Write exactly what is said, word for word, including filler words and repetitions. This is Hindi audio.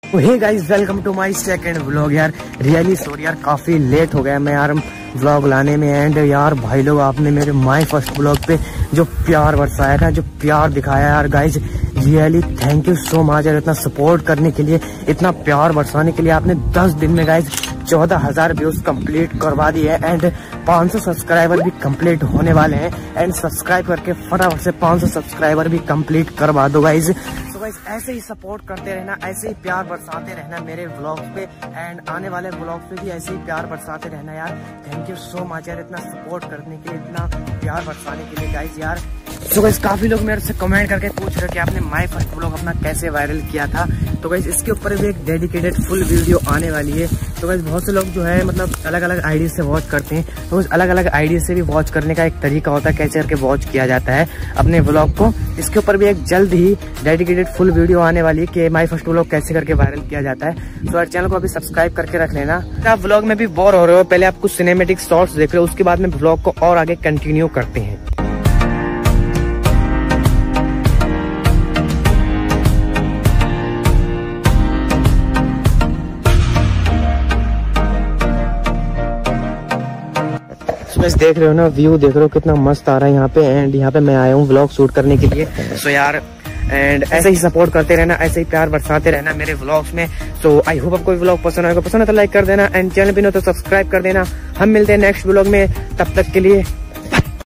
Hey guys, welcome to my second vlog. यार रियली सॉरी यार, काफी लेट हो गया मैं यार व्लॉग लाने में। एंड यार भाई लोग, आपने मेरे माय फर्स्ट व्लॉग पे जो प्यार बरसाया था, जो प्यार दिखाया यार guys, really thank you so much यार। इतना सपोर्ट करने के लिए, इतना प्यार बरसाने के लिए। आपने दस दिन में गाइस चौदह हजार व्यूज कंप्लीट करवा दिए है एंड पाँच सौ सब्सक्राइबर भी कंप्लीट होने वाले हैं। एंड सब्सक्राइब करके फटाफट से पाँच सौ सब्सक्राइबर भी कंप्लीट करवा दो गाइस। तो गाइस ऐसे ही सपोर्ट करते रहना, ऐसे ही प्यार बरसाते रहना मेरे व्लॉग्स पे एंड आने वाले व्लॉग्स पे भी ऐसे ही प्यार बरसाते रहना यार। थैंक यू सो मच यार, इतना सपोर्ट करने के लिए, इतना प्यार बरसाने के लिए गाइस यार। तो गाइस काफी लोग मेरे से कमेंट करके पूछ रहे कि आपने माय फर्स्ट व्लॉग अपना कैसे वायरल किया था। तो गाइस इसके ऊपर भी एक डेडिकेटेड फुल वीडियो आने वाली है। तो गाइस बहुत से लोग जो है मतलब अलग अलग आईडी से वॉच करते हैं, तो उस अलग अलग आईडी से भी वॉच करने का एक तरीका होता है, कैसे करके वॉच किया जाता है अपने व्लॉग को। इसके ऊपर भी एक जल्द ही डेडिकेटेड फुल वीडियो आने वाली है कि माय फर्स्ट व्लॉग कैसे करके वायरल किया जाता है। तो यार चैनल को अभी सब्सक्राइब करके रख लेना। आप व्लॉग में भी बोर हो रहे हो, पहले आप कुछ सिनेमेटिक शॉर्ट्स देख रहे हो, उसके बाद में व्लॉग को और आगे कंटिन्यू करते हैं। बस देख रहे हो ना, व्यू देख रहे हो कितना मस्त आ रहा है यहाँ पे। एंड यहाँ पे मैं आया हूँ व्लॉग शूट करने के लिए। सो यार एंड ऐसे ही सपोर्ट करते रहना, ऐसे ही प्यार बरसाते रहना मेरे व्लॉग्स में। सो आई होप आपको व्लॉग पसंद आएगा, पसंद है तो लाइक कर देना एंड चैनल पे न तो सब्सक्राइब कर देना। हम मिलते हैं नेक्स्ट व्लॉग में, तब तक के लिए